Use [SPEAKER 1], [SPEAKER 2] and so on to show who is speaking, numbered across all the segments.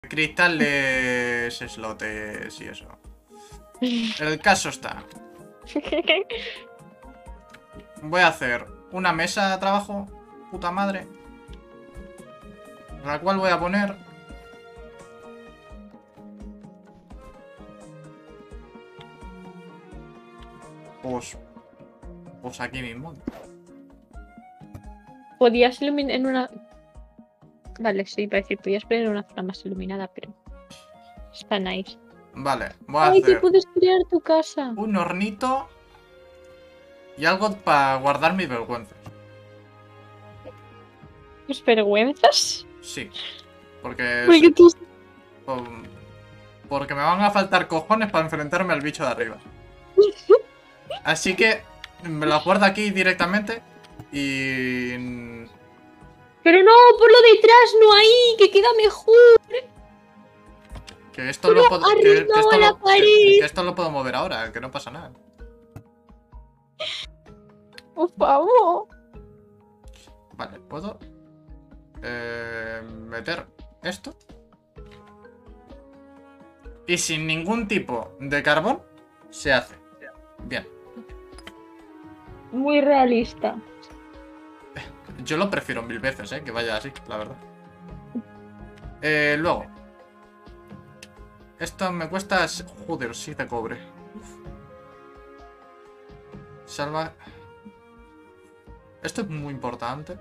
[SPEAKER 1] cristales, slotes y eso. El caso está. Voy a hacer una mesa de trabajo, puta madre. La cual voy a poner... Pues aquí mismo.
[SPEAKER 2] Podías iluminar en una... Vale, sí, iba a decir, podías poner una zona más iluminada, pero... Está nice.
[SPEAKER 1] Vale, voy a
[SPEAKER 2] ¡Ay, que
[SPEAKER 1] hacer
[SPEAKER 2] puedes crear tu casa!
[SPEAKER 1] un hornito y algo para guardar mis vergüenzas.
[SPEAKER 2] ¿Tus vergüenzas?
[SPEAKER 1] Sí, porque...
[SPEAKER 2] Porque tú...
[SPEAKER 1] Porque me van a faltar cojones para enfrentarme al bicho de arriba. Así que me lo guardo aquí directamente y...
[SPEAKER 2] Pero no, por lo detrás, no ahí, que queda mejor.
[SPEAKER 1] Que esto lo puedo...
[SPEAKER 2] Arrimado a la pared.
[SPEAKER 1] que esto lo puedo mover ahora, que no pasa nada.
[SPEAKER 2] Por favor.
[SPEAKER 1] Vale, puedo... meter esto. Y sin ningún tipo de carbón se hace. Bien.
[SPEAKER 2] Muy realista.
[SPEAKER 1] Yo lo prefiero 1000 veces, que vaya así, la verdad. Luego. Esto me cuesta... Joder, 7 cobre. Uf. Salva... Esto es muy importante.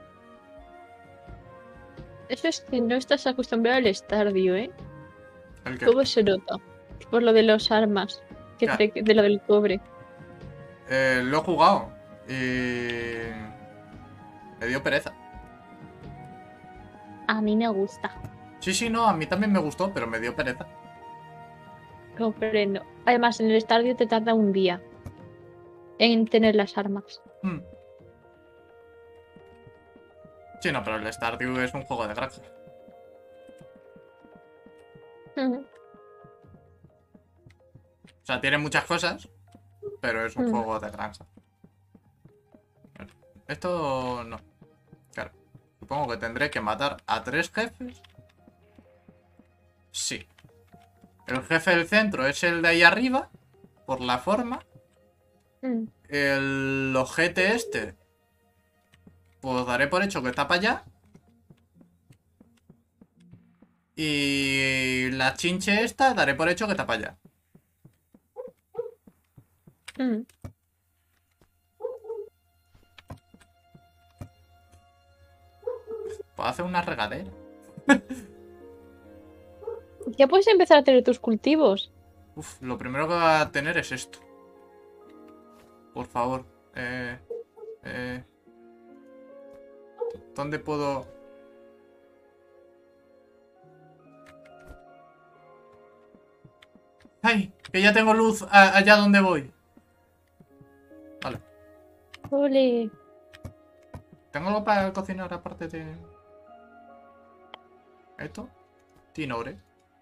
[SPEAKER 2] Eso es que no estás acostumbrado al Stardew, ¿eh?
[SPEAKER 1] ¿El qué?
[SPEAKER 2] Todo se nota. Por lo de los armas.
[SPEAKER 1] Ya.
[SPEAKER 2] De lo del cobre.
[SPEAKER 1] Lo he jugado. Y... me dio pereza.
[SPEAKER 2] A mí me gusta.
[SPEAKER 1] Sí, sí, no, a mí también me gustó, pero me dio pereza.
[SPEAKER 2] Comprendo. Además, en el Stardew te tarda un día en tener las armas.
[SPEAKER 1] Hmm. Sí, no, pero el Stardew es un juego de granja. O sea, tiene muchas cosas, pero es un juego de granja. Esto no. Claro. Supongo que tendré que matar a 3 jefes. Sí. El jefe del centro es el de ahí arriba, por la forma. El ojete este, pues daré por hecho que está para allá. Y la chinche esta, daré por hecho que está para allá. Puedo hacer una regadera.
[SPEAKER 2] Ya puedes empezar a tener tus cultivos.
[SPEAKER 1] Uf, lo primero que va a tener es esto. Por favor. ¿Dónde puedo...? ¡Ay! Que ya tengo luz allá donde voy. Vale.
[SPEAKER 2] Ole.
[SPEAKER 1] ¿Tengo algo para cocinar aparte de... esto? Tinore.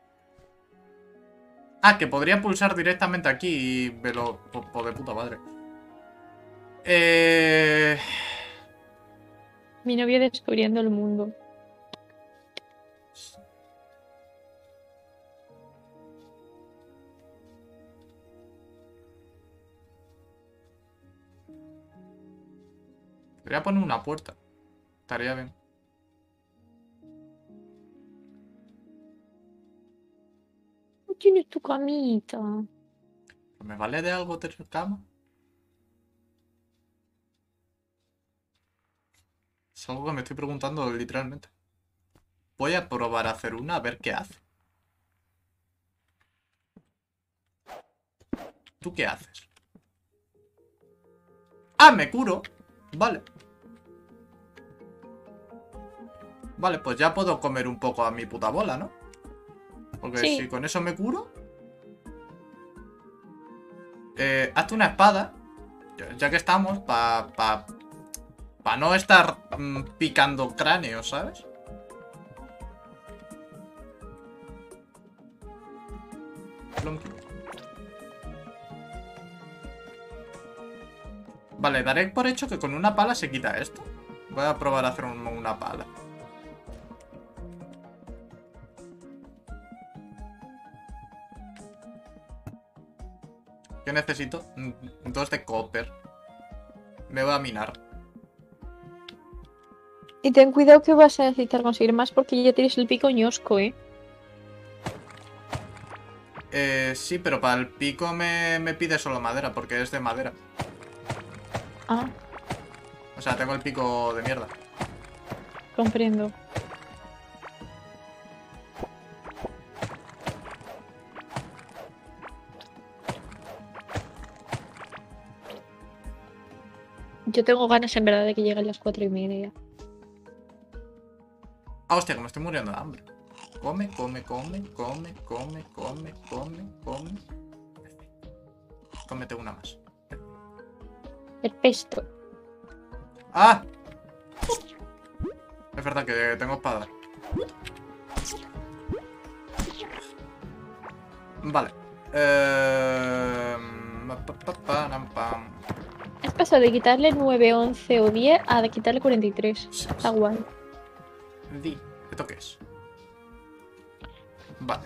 [SPEAKER 1] Ah, que podría pulsar directamente aquí y verlo por de puta madre.
[SPEAKER 2] Mi novio descubriendo el mundo.
[SPEAKER 1] Podría poner una puerta. Estaría bien.
[SPEAKER 2] No tienes tu camita.
[SPEAKER 1] ¿Me vale de algo tener cama? Es algo que me estoy preguntando literalmente. Voy a probar a hacer una a ver qué hace. ¿Tú qué haces? ¡Ah, me curo! Vale. Vale, pues ya puedo comer un poco a mi puta bola, ¿no? Porque
[SPEAKER 2] Sí.
[SPEAKER 1] si con eso me curo... hazte una espada. Ya que estamos, para no estar picando cráneos, ¿sabes? Vale, daré por hecho que con una pala se quita esto. Voy a probar a hacer una pala. ¿Qué necesito? Dos de copper. Me voy a minar.
[SPEAKER 2] Y ten cuidado que vas a necesitar conseguir más porque ya tienes el pico ñosco, ¿eh?
[SPEAKER 1] Sí, pero para el pico me pide solo madera, porque es de madera.
[SPEAKER 2] Ah,
[SPEAKER 1] O sea, tengo el pico de mierda.
[SPEAKER 2] comprendo. Yo tengo ganas en verdad de que lleguen las 4:30.
[SPEAKER 1] Ah, hostia, que me estoy muriendo de hambre. Come, come, come, come, come, come, come, come. Cómete una más.
[SPEAKER 2] El pesto.
[SPEAKER 1] ¡Ah! Es verdad que tengo espada. Vale. Pam.
[SPEAKER 2] Has pasado de quitarle 9, 11 o 10 a de quitarle 43.
[SPEAKER 1] Sí,
[SPEAKER 2] Está
[SPEAKER 1] sí.
[SPEAKER 2] guay.
[SPEAKER 1] Di, ¿esto qué es? Vale.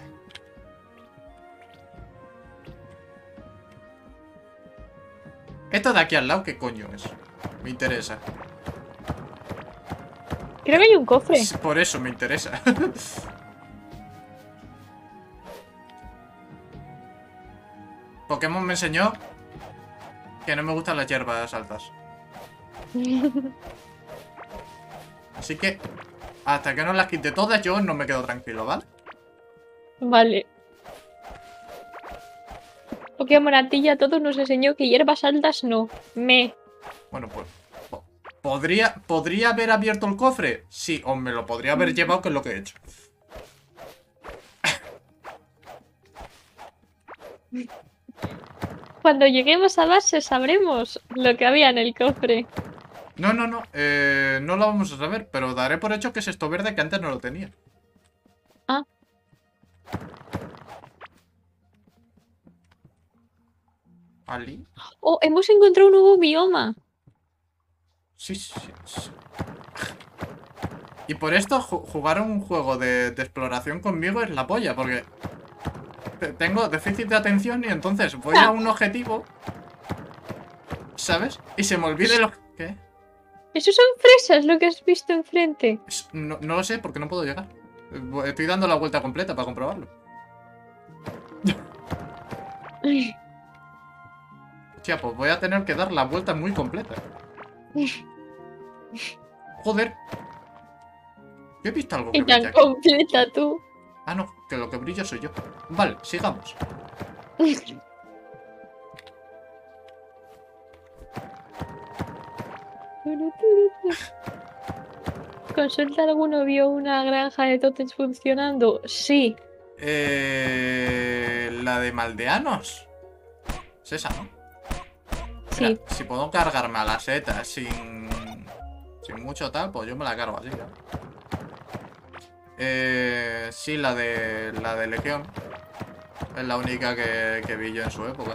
[SPEAKER 1] Esto de aquí al lado, ¿qué coño es? Me interesa.
[SPEAKER 2] Creo que hay un cofre.
[SPEAKER 1] Por eso me interesa. Pokémon me enseñó que no me gustan las hierbas altas. Así que hasta que no las quite todas yo no me quedo tranquilo, ¿vale?
[SPEAKER 2] Vale. Pokémon a ti y a todos nos enseñó que hierbas altas no.
[SPEAKER 1] Bueno, pues ¿podría haber abierto el cofre? Sí, o me lo podría haber llevado, que es lo que he hecho.
[SPEAKER 2] Cuando lleguemos a base sabremos lo que había en el cofre.
[SPEAKER 1] No, no, no. No lo vamos a saber, pero daré por hecho que es esto verde que antes no lo tenía.
[SPEAKER 2] Ah.
[SPEAKER 1] ¿Ali?
[SPEAKER 2] Oh, hemos encontrado un nuevo bioma.
[SPEAKER 1] Sí, sí, sí. Y por esto jugar un juego de exploración conmigo es la polla, porque tengo déficit de atención y entonces voy a un objetivo, ¿sabes? Y se me olvida lo... ¿Qué?
[SPEAKER 2] Eso son fresas lo que has visto enfrente.
[SPEAKER 1] No, no lo sé porque no puedo llegar. Estoy dando la vuelta completa para comprobarlo. Tía, pues voy a tener que dar la vuelta muy completa. Joder. Yo he visto algo que
[SPEAKER 2] Y tan
[SPEAKER 1] brilla aquí.
[SPEAKER 2] completa tú.
[SPEAKER 1] Ah, no, que lo que brilla soy yo. Vale, sigamos.
[SPEAKER 2] ¿Consulta alguno vio una granja de tótems funcionando? Sí.
[SPEAKER 1] La de Maldeanos. Es esa, ¿no?
[SPEAKER 2] Sí.
[SPEAKER 1] Mira, si puedo cargarme a la seta sin mucho tal, pues yo me la cargo así, ¿no? Sí, la de Legión. Es la única que vi yo en su época.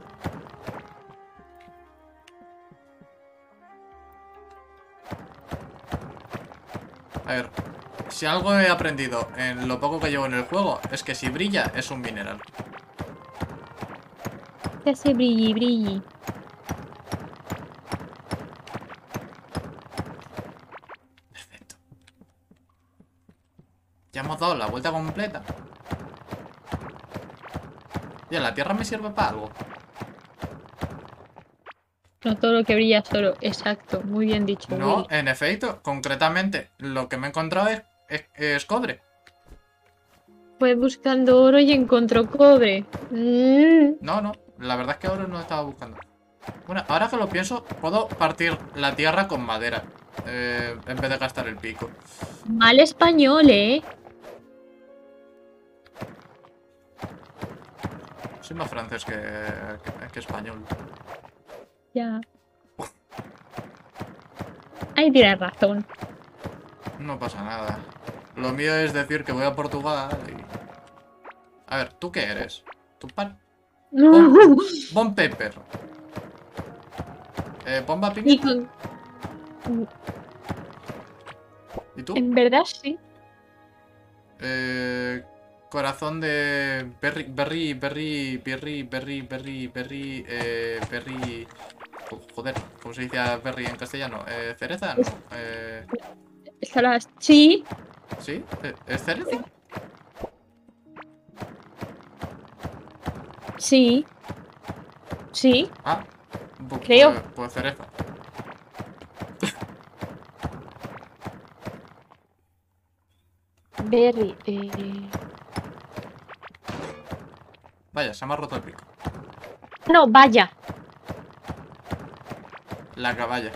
[SPEAKER 1] A ver, si algo he aprendido en lo poco que llevo en el juego, es que si brilla, es un mineral.
[SPEAKER 2] Que hace brilli, brilli.
[SPEAKER 1] Perfecto. Ya hemos dado la vuelta completa. Ya, la tierra me sirve para algo.
[SPEAKER 2] No todo lo que brilla es oro. Exacto. Muy bien dicho.
[SPEAKER 1] No,
[SPEAKER 2] Will.
[SPEAKER 1] en efecto, concretamente, lo que me he encontrado es cobre.
[SPEAKER 2] Fue buscando oro y encontró cobre.
[SPEAKER 1] No, no, la verdad es que ahora no estaba buscando. Bueno, ahora que lo pienso, puedo partir la tierra con madera. En vez de gastar el pico.
[SPEAKER 2] Mal español, ¿eh?
[SPEAKER 1] Soy más francés que español.
[SPEAKER 2] Ya. Ahí tienes razón.
[SPEAKER 1] No pasa nada. Lo mío es decir que voy a Portugal y... A ver, ¿tú qué eres? ¿Tú pan? Bon Pepper. ¿Bomba
[SPEAKER 2] Y
[SPEAKER 1] pimienta?
[SPEAKER 2] con...
[SPEAKER 1] ¿Y tú?
[SPEAKER 2] En verdad sí.
[SPEAKER 1] Corazón de... berry... Joder, ¿cómo se dice berry en castellano? ¿Cereza? No.
[SPEAKER 2] Sí.
[SPEAKER 1] ¿Sí? ¿Es cereza?
[SPEAKER 2] Sí. Sí.
[SPEAKER 1] Ah,
[SPEAKER 2] Creo.
[SPEAKER 1] pues cereza.
[SPEAKER 2] Berry.
[SPEAKER 1] Vaya, se me ha roto el pico.
[SPEAKER 2] No, vaya.
[SPEAKER 1] La caballa.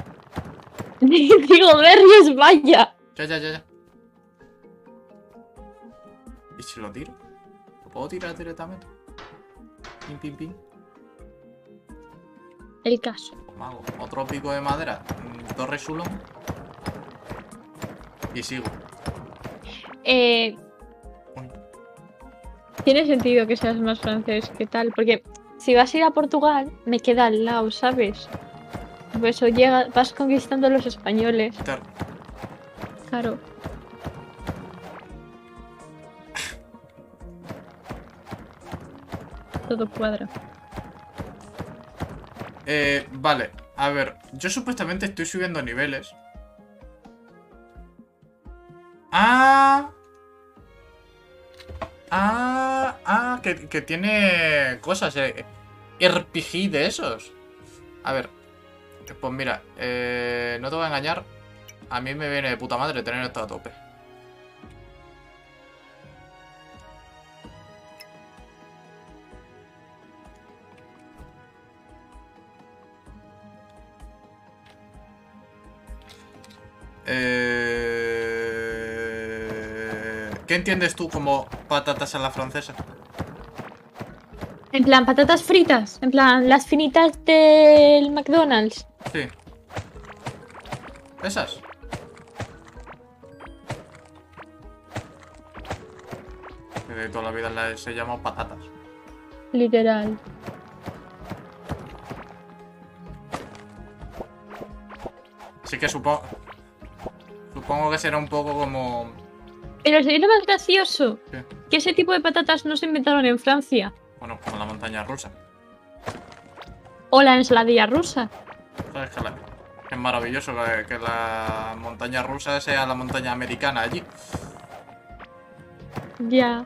[SPEAKER 2] Digo, Berry es vaya.
[SPEAKER 1] Ya. ¿Y si lo tiro? ¿Lo puedo tirar directamente? Pim.
[SPEAKER 2] El caso.
[SPEAKER 1] Mago. Otro pico de madera. Torre Sulón. Y sigo.
[SPEAKER 2] Tiene sentido que seas más francés que tal, porque si vas a ir a Portugal, me queda al lado, ¿sabes? Por eso vas conquistando a los españoles. Claro. Todo cuadra.
[SPEAKER 1] Vale. A ver, yo supuestamente estoy subiendo niveles. Que tiene cosas, RPG de esos. A ver, pues mira, no te voy a engañar. A mí me viene de puta madre tener esto a tope. ¿Qué entiendes tú como patatas a la francesa?
[SPEAKER 2] En plan, patatas fritas. En plan, las finitas del McDonald's.
[SPEAKER 1] Sí. ¿Esas? Que de toda la vida las he llamado patatas.
[SPEAKER 2] Literal.
[SPEAKER 1] Así que supongo que será un poco como...
[SPEAKER 2] Pero sería lo más gracioso.
[SPEAKER 1] ¿Qué?
[SPEAKER 2] Que ese tipo de patatas no se inventaron en Francia.
[SPEAKER 1] Bueno, como la montaña rusa.
[SPEAKER 2] O la ensaladilla rusa.
[SPEAKER 1] ¿Sabes que es maravilloso que la montaña rusa sea la montaña americana allí?
[SPEAKER 2] Ya.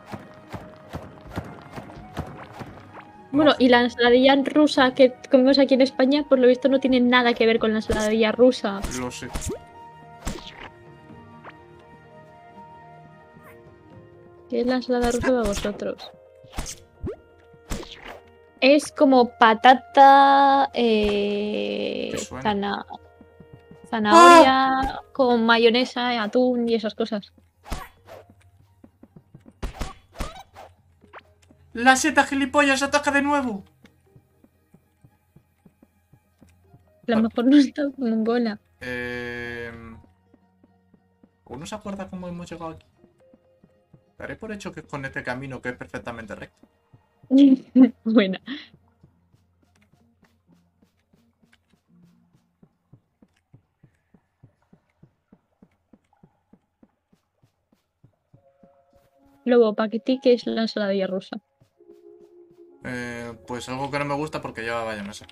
[SPEAKER 2] Bueno, y la ensaladilla rusa que comemos aquí en España, por lo visto no tiene nada que ver con la ensaladilla rusa.
[SPEAKER 1] Lo sé.
[SPEAKER 2] ¿Qué es la ensalada rusa para vosotros? Es como patata,
[SPEAKER 1] suena?
[SPEAKER 2] zanahoria con mayonesa, atún y esas cosas.
[SPEAKER 1] ¡La seta gilipollas ataca de nuevo!
[SPEAKER 2] A lo mejor no está mongola.
[SPEAKER 1] ¿Uno se acuerda cómo hemos llegado aquí? Daré por hecho que es con este camino que es perfectamente recto.
[SPEAKER 2] Buena. Luego, ¿para qué es la ensaladilla rusa?
[SPEAKER 1] Pues algo que no me gusta porque lleva mayonesa.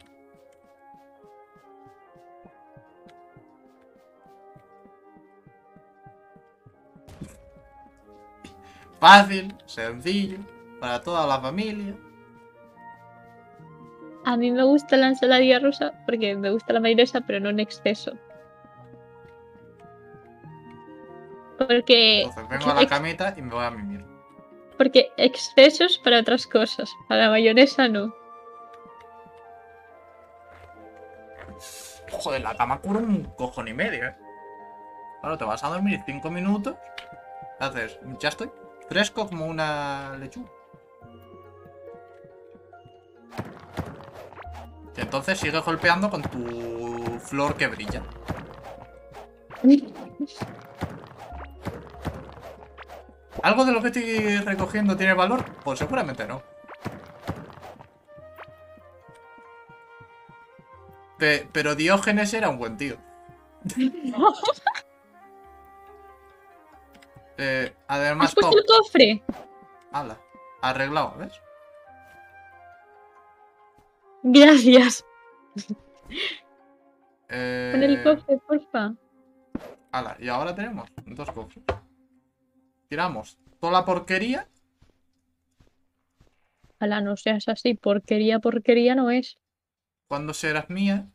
[SPEAKER 1] Fácil, sencillo, para toda la familia.
[SPEAKER 2] A mí me gusta la ensaladilla rusa porque me gusta la mayonesa, pero no en exceso. Porque...
[SPEAKER 1] Entonces vengo a la camita y me voy a mimir.
[SPEAKER 2] Porque excesos para otras cosas. Para la mayonesa no.
[SPEAKER 1] Joder, la cama cura un cojón y medio, ¿eh? Claro, te vas a dormir 5 minutos. Haces, ya estoy fresco como una lechuga. Y entonces sigues golpeando con tu flor que brilla. ¿Algo de lo que estoy recogiendo tiene valor? Pues seguramente no. Pero Diógenes era un buen tío. Además,
[SPEAKER 2] ¿Has puesto el cofre?
[SPEAKER 1] Hala. Arreglado, ¿ves?
[SPEAKER 2] Gracias. Pon el cofre, porfa.
[SPEAKER 1] Hala, y ahora tenemos 2 cofres. Tiramos toda la porquería.
[SPEAKER 2] Ojalá no seas así. Porquería no es.
[SPEAKER 1] Cuando serás mía,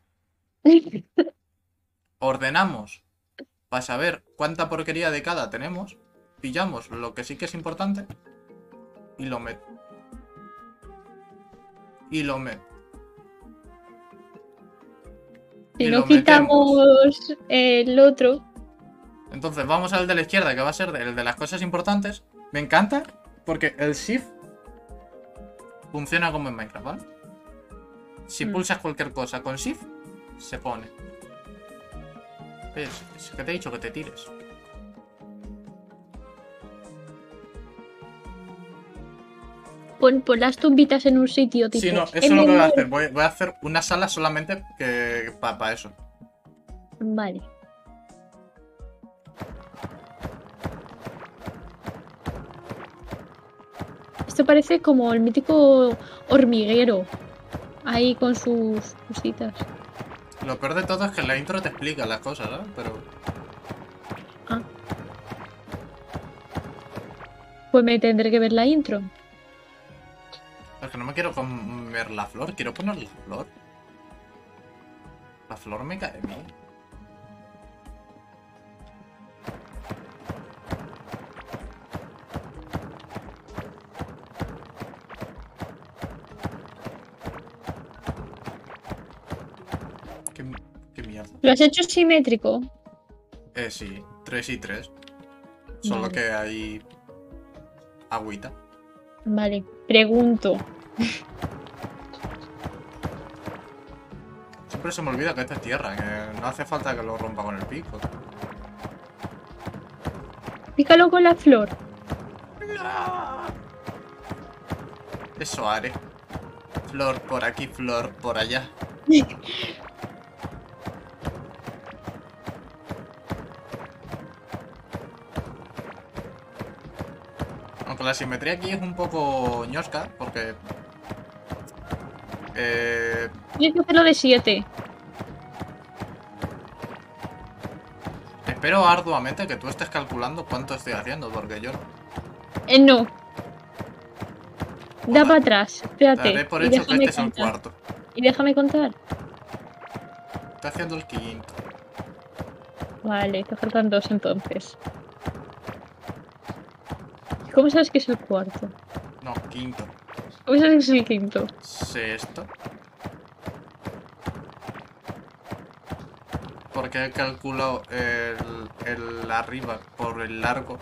[SPEAKER 1] ordenamos para saber cuánta porquería de cada tenemos. Pillamos lo que sí que es importante y lo meto. Y lo meto.
[SPEAKER 2] Si
[SPEAKER 1] Y
[SPEAKER 2] no
[SPEAKER 1] lo metemos.
[SPEAKER 2] quitamos el otro.
[SPEAKER 1] Entonces vamos al de la izquierda, que va a ser el de las cosas importantes. Me encanta porque el shift funciona como en Minecraft, ¿vale? Si pulsas cualquier cosa con shift, se pone. Es que te he dicho que te tires.
[SPEAKER 2] Pon las tumbitas en un sitio, tipo.
[SPEAKER 1] Sí, no, eso es lo que voy a hacer. Voy a hacer una sala solamente para eso.
[SPEAKER 2] Vale. Esto parece como el mítico hormiguero. Ahí con sus cositas.
[SPEAKER 1] Lo peor de todo es que en la intro te explica las cosas, ¿sabes? Pero...
[SPEAKER 2] Ah. Pues me tendré que ver la intro.
[SPEAKER 1] Es que no me quiero comer la flor, quiero poner la flor. La flor me cae bien. ¿Qué mierda?
[SPEAKER 2] ¿Lo has hecho simétrico?
[SPEAKER 1] Sí, 3 y 3. Solo
[SPEAKER 2] Vale.
[SPEAKER 1] que hay agüita.
[SPEAKER 2] Vale, pregunto.
[SPEAKER 1] Siempre se me olvida que esta es tierra, que no hace falta que lo rompa con el pico.
[SPEAKER 2] Pícalo con la flor.
[SPEAKER 1] Eso haré. Flor por aquí, flor por allá. Aunque la simetría aquí es un poco ñosca, porque...
[SPEAKER 2] Tienes que hacerlo de 7.
[SPEAKER 1] espero arduamente que tú estés calculando cuánto estoy haciendo, porque yo no.
[SPEAKER 2] No. Da para atrás. Espérate.
[SPEAKER 1] Daré por
[SPEAKER 2] y
[SPEAKER 1] hecho que
[SPEAKER 2] déjame
[SPEAKER 1] este es el
[SPEAKER 2] contar.
[SPEAKER 1] cuarto.
[SPEAKER 2] Y déjame contar.
[SPEAKER 1] Estoy haciendo el quinto.
[SPEAKER 2] Vale, te faltan 2 entonces. ¿Cómo sabes que es el cuarto?
[SPEAKER 1] No, quinto.
[SPEAKER 2] ¿Cómo sabes que es el quinto?
[SPEAKER 1] Sexto. Porque he calculado el arriba por el largo.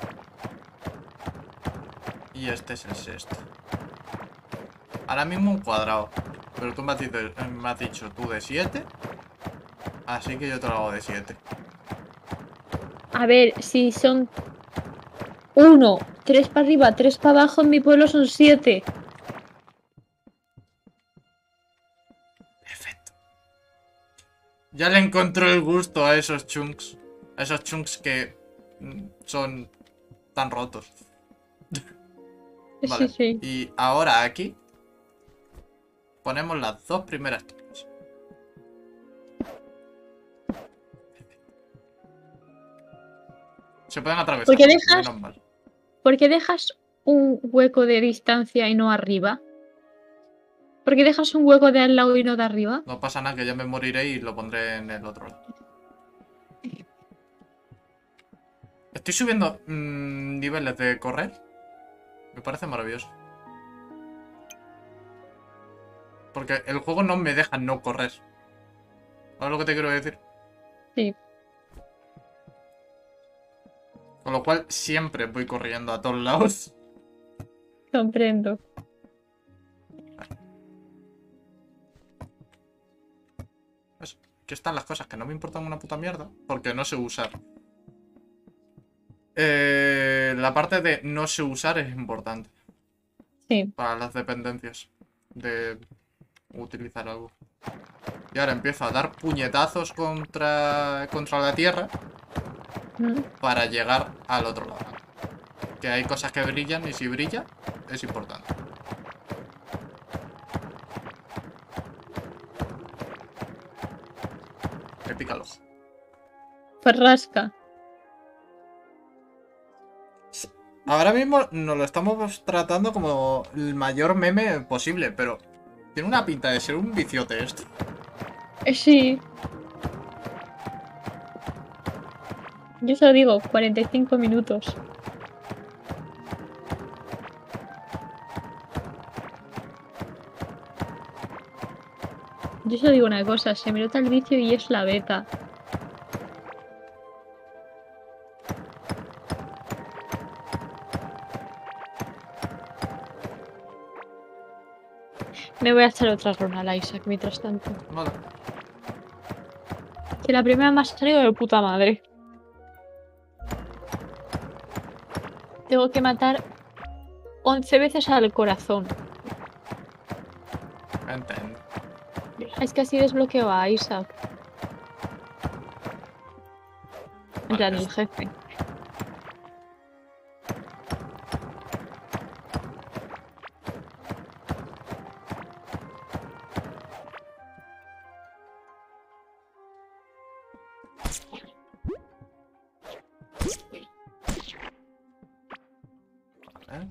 [SPEAKER 1] Y este es el sexto. Ahora mismo un cuadrado. Pero tú me has dicho tú de 7. Así que yo te lo hago de 7.
[SPEAKER 2] A ver, si son 1, 3 para arriba, 3 para abajo, en mi pueblo son 7.
[SPEAKER 1] Perfecto. Ya le encontré el gusto a esos chunks. A esos chunks que son tan rotos. Vale.
[SPEAKER 2] Sí, sí.
[SPEAKER 1] Y ahora aquí ponemos las 2 primeras torres. Se pueden atravesar.
[SPEAKER 2] ¿Por qué dejas?
[SPEAKER 1] Menos mal.
[SPEAKER 2] ¿Por qué dejas un hueco de distancia y no arriba? ¿Por qué dejas un hueco de al lado y no de arriba?
[SPEAKER 1] No pasa nada, que ya me moriré y lo pondré en el otro lado. Estoy subiendo niveles de correr. Me parece maravilloso. Porque el juego no me deja no correr. ¿Sabes lo que te quiero decir?
[SPEAKER 2] Sí.
[SPEAKER 1] Con lo cual siempre voy corriendo a todos lados.
[SPEAKER 2] Comprendo.
[SPEAKER 1] Eso. Aquí están las cosas que no me importan una puta mierda. Porque no sé usar. La parte de no sé usar es importante.
[SPEAKER 2] Sí.
[SPEAKER 1] Para las dependencias. De utilizar algo. Y ahora empiezo a dar puñetazos contra la tierra. Para llegar al otro lado. Que hay cosas que brillan y si brilla, es importante. Me pica el ojo.
[SPEAKER 2] Farrasca.
[SPEAKER 1] Ahora mismo nos lo estamos tratando como el mayor meme posible, pero tiene una pinta de ser un viciote esto.
[SPEAKER 2] Sí. Yo se lo digo, 45 minutos. Yo solo digo una cosa, se me nota el vicio y es la beta. Me voy a echar otra ronda al Isaac mientras tanto.
[SPEAKER 1] Vale.
[SPEAKER 2] Que la primera me ha salido de puta madre. Tengo que matar 11 veces al corazón.
[SPEAKER 1] Entiendo.
[SPEAKER 2] Es que así desbloqueo a Isaac. En plan, el jefe.
[SPEAKER 1] ¿Eh?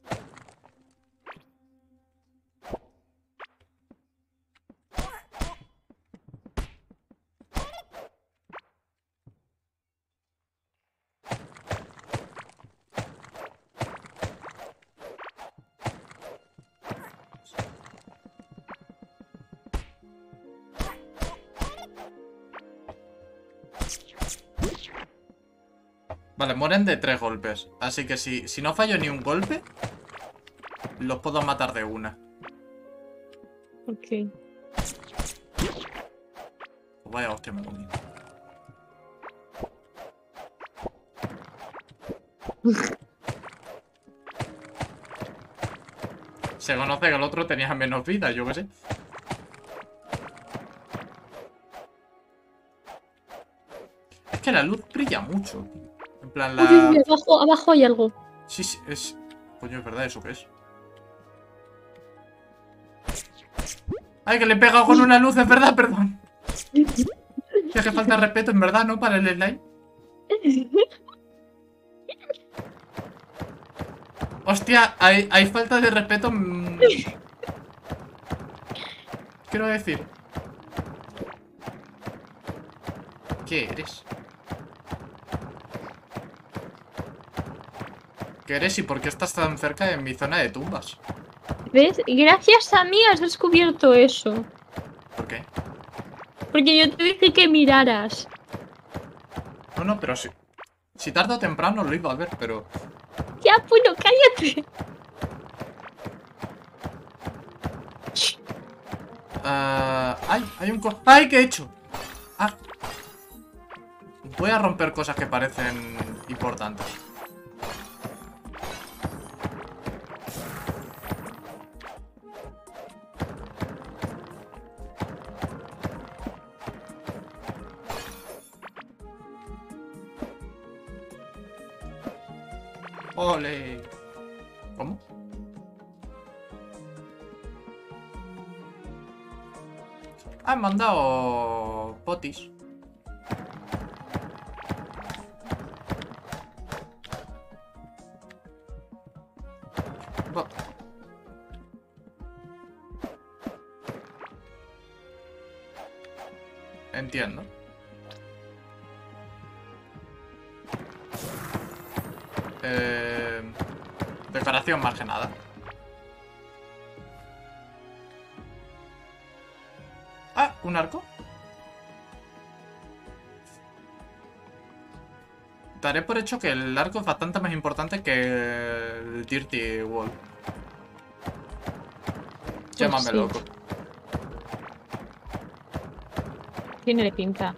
[SPEAKER 1] Vale, mueren de 3 golpes. Así que si no fallo ni un golpe, los puedo matar de una.
[SPEAKER 2] Ok.
[SPEAKER 1] Pues vaya hostia me comí. Se conoce que el otro tenía menos vida, yo qué sé. Es que la luz brilla mucho, tío. En plan,
[SPEAKER 2] Uy, uy, uy, abajo hay algo.
[SPEAKER 1] Sí, sí, es... Coño, es verdad, ¿eso qué es? ¡Ay, que le he pegado con una luz! Es verdad, perdón. Que hace falta respeto, en verdad, ¿no? Para el slime. Hostia, hay falta de respeto. Quiero decir. ¿Qué eres? ¿Qué eres y por qué estás tan cerca de mi zona de tumbas?
[SPEAKER 2] ¿Ves? Gracias a mí has descubierto eso.
[SPEAKER 1] ¿Por qué?
[SPEAKER 2] Porque yo te dije que miraras.
[SPEAKER 1] No, no, pero sí. Si tarde o temprano lo iba a ver, pero...
[SPEAKER 2] Ya, bueno, cállate.
[SPEAKER 1] ¡Ay! Hay un ¡ay! ¿Qué he hecho? ¡Ah! Voy a romper cosas que parecen importantes. ¡Ole! ¿Cómo? Ah, me han dado potis. Entiendo. Decoración más que nada. Ah, un arco. Daré por hecho que el arco es bastante más importante que el Dirty Wall. Llámame
[SPEAKER 2] Sí.
[SPEAKER 1] loco.
[SPEAKER 2] Tiene pinta.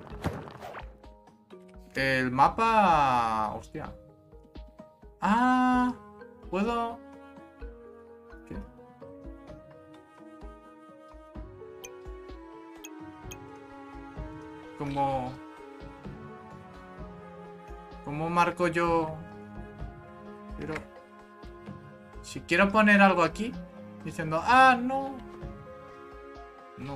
[SPEAKER 1] El mapa... Hostia. Ah... ¿Puedo...? ¿Qué? ¿Cómo marco yo? Pero... Si quiero poner algo aquí, diciendo, ah, no. No.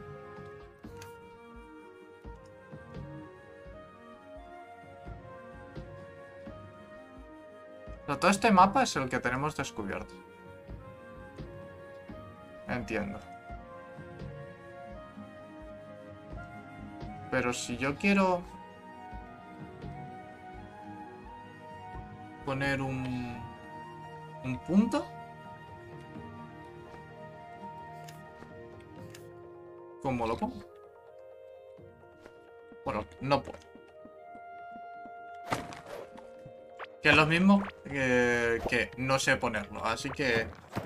[SPEAKER 1] O sea, todo este mapa es el que tenemos descubierto. Entiendo. Pero si yo quiero poner un punto, ¿cómo lo pongo? Bueno, no puedo. Que es lo mismo que no sé ponerlo, así que...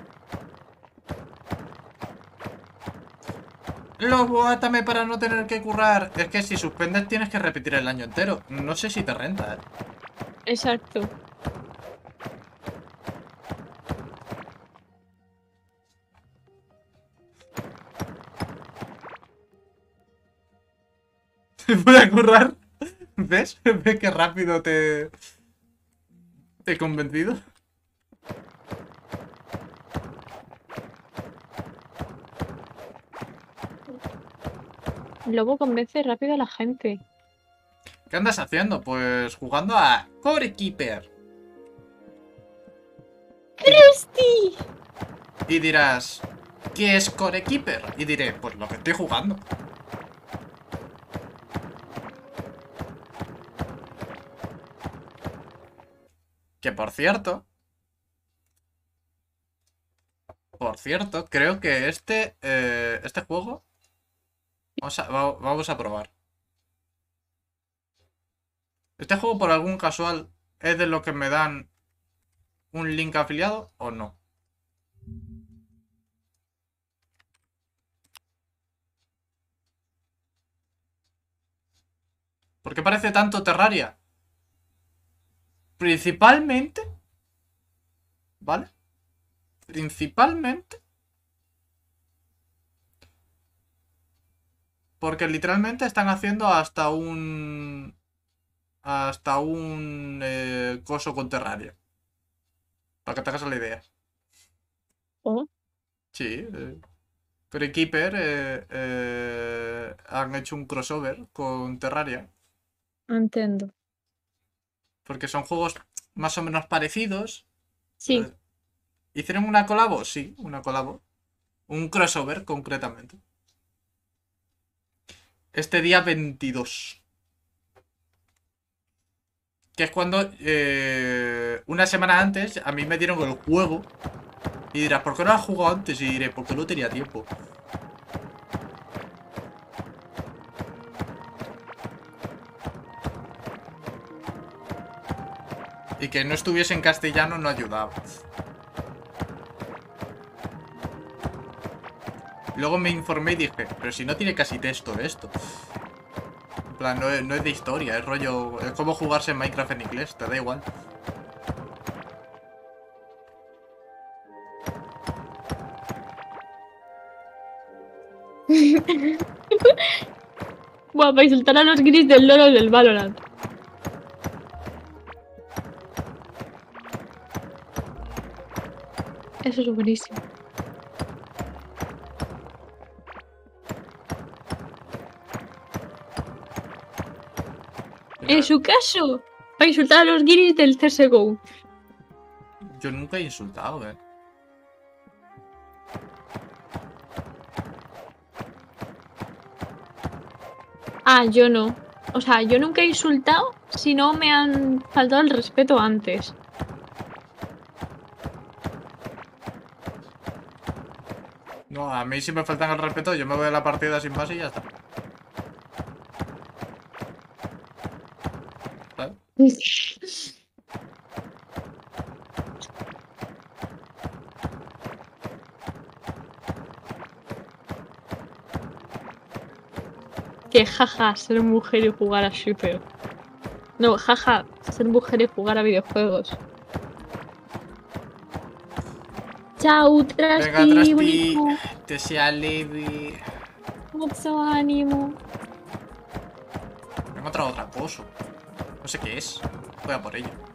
[SPEAKER 1] Lobo, átame para no tener que currar. Es que si suspendes tienes que repetir el año entero. No sé si te renta, ¿eh?
[SPEAKER 2] Exacto.
[SPEAKER 1] Voy a currar. ¿Ves? ¿Ves qué rápido te he convencido?
[SPEAKER 2] Lobo convence rápido a la gente.
[SPEAKER 1] ¿Qué andas haciendo? Pues jugando a Core Keeper.
[SPEAKER 2] ¡Cristi!
[SPEAKER 1] Y dirás, ¿qué es Core Keeper? Y diré, pues lo que estoy jugando. Que por cierto, creo que este juego vamos a probar. Este juego por algún casual es de lo que me dan un link afiliado o no. ¿Por qué parece tanto Terraria? Principalmente, ¿vale? Principalmente porque literalmente están haciendo hasta un coso con Terraria. Para que te hagas la idea.
[SPEAKER 2] ¿Oh?
[SPEAKER 1] Sí, Core Keeper han hecho un crossover con Terraria.
[SPEAKER 2] Entiendo.
[SPEAKER 1] Porque son juegos más o menos parecidos.
[SPEAKER 2] Sí.
[SPEAKER 1] ¿Hicieron una colabo? Sí, una colabo. Un crossover, concretamente. Este día 22. Que es cuando una semana antes a mí me dieron el juego. Y dirás, ¿por qué no has jugado antes? Y diré, porque no tenía tiempo. Y que no estuviese en castellano no ayudaba. Luego me informé y dije, pero si no tiene casi texto esto. En plan, no es de historia, es rollo... Es como jugarse en Minecraft en inglés, te da igual.
[SPEAKER 2] Buah, para insultar a los gris del loro del Valorant. Eso es buenísimo. En su caso, para insultar a los guiris del CSGO.
[SPEAKER 1] Yo nunca he insultado,
[SPEAKER 2] Ah, yo no. O sea, yo nunca he insultado si no me han faltado el respeto antes.
[SPEAKER 1] No, a mí si me faltan el respeto, yo me voy a la partida sin más y ya está. ¿Sabes?
[SPEAKER 2] Que jaja, ser mujer y jugar a shooter. No, jaja, ser mujer y jugar a videojuegos. Chao, Traspi.
[SPEAKER 1] Venga, Traspi,
[SPEAKER 2] bonito.
[SPEAKER 1] te sea leve.
[SPEAKER 2] Mucho ánimo.
[SPEAKER 1] Me he encontrado otra cosa. No sé qué es. Voy a por ello.